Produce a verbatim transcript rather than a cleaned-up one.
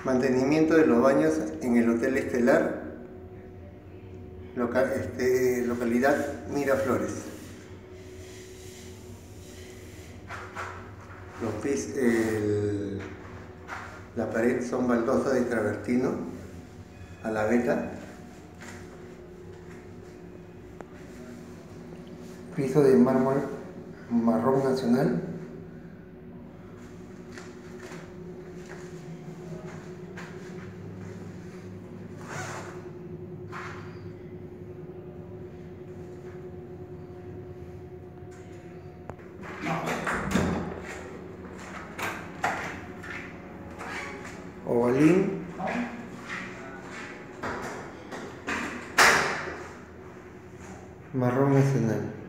Mantenimiento de los baños en el Hotel Estelar, local, este, localidad Miraflores. Los pis, el, la pared son baldosas de travertino a la veta. Piso de mármol marrón nacional. Ovalín. Marrón nacional.